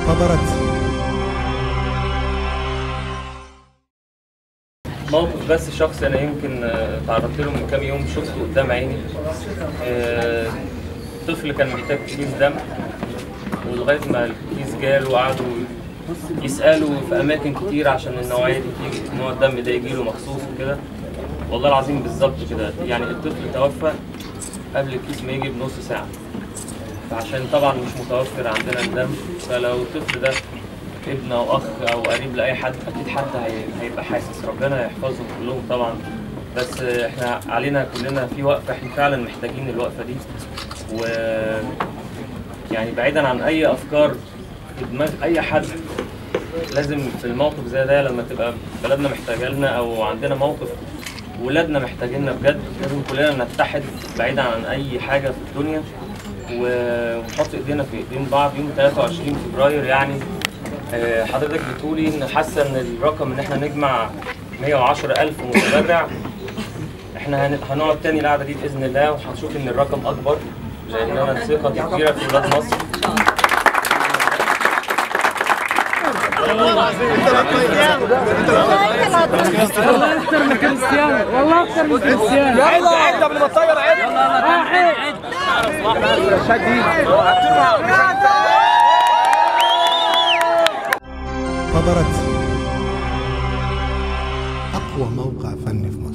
انتظرت. موقف بس شخصي انا يمكن تعرضت له من كام يوم، شفته قدام عيني. طفل كان محتاج كيس دم، ولغايه ما الكيس جاله وقعدوا يسالوا في اماكن كتير عشان النوعيه دي تيجي، نوع الدم ده يجي له مخصوص وكده. والله العظيم بالظبط كده، يعني الطفل توفى قبل الكيس ما يجي بنص ساعه، فعشان طبعا مش متوفر عندنا الدم، فلو الطفل ده ابن او اخ او قريب لاي حد اكيد حد هيبقى حاسس. ربنا يحفظهم كلهم طبعا، بس احنا علينا كلنا في وقفه، احنا فعلا محتاجين الوقفه دي. و يعني بعيدا عن اي افكار في دماغ اي حد، لازم في الموقف زي ده لما تبقى بلدنا محتاجه لنا او عندنا موقف ولادنا محتاجيننا بجد، لازم كلنا نتحد بعيدا عن اي حاجه في الدنيا ونحط ايدينا في ايدين بعض. يوم 23 فبراير يعني حضرتك بتقولي ان حاسه ان الرقم ان احنا نجمع 110,000 متبرع، احنا هنقعد تاني القعده دي باذن الله وهنشوف ان الرقم اكبر، لان انا ثقه كبيره في ولاد مصر. والله اكثر من كريستيانو، والله اكثر من كريستيانو. عد قبل ما تطير، عد. انتظرت. أقوى موقع فني في مصر.